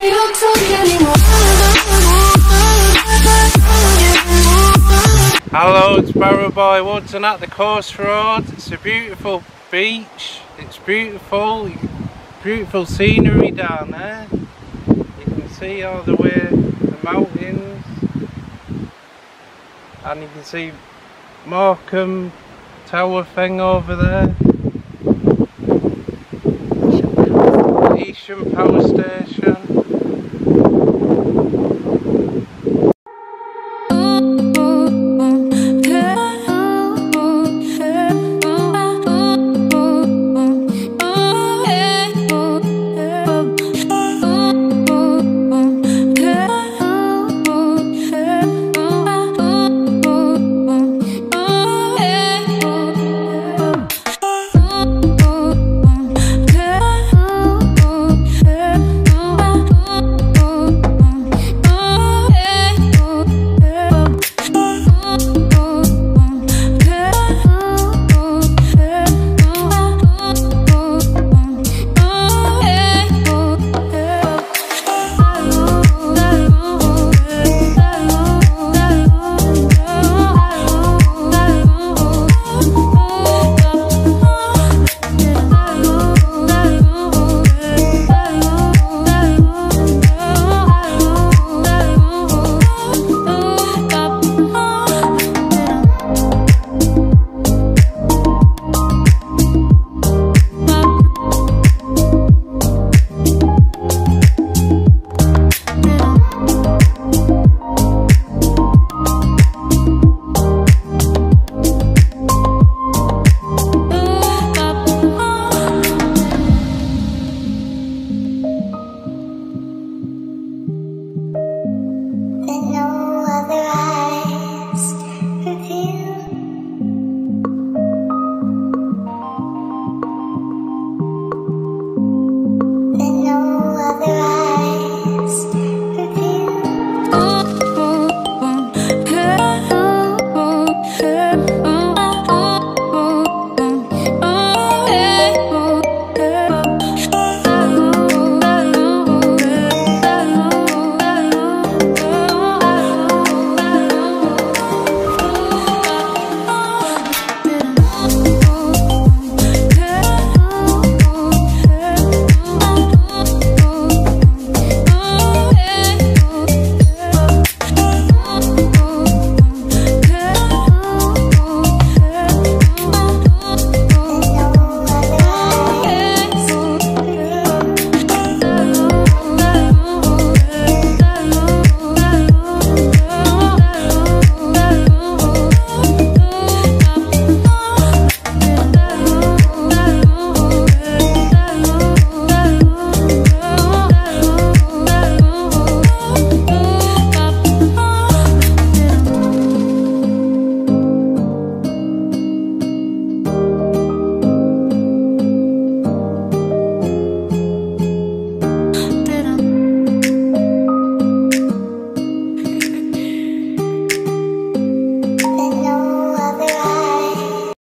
Hello, it's BarrowBoy Woodson at the Coast Road. It's a beautiful beach. It's beautiful scenery down there. You can see all the way the mountains, and you can see Morecambe Tower thing over there. Isham Power Station.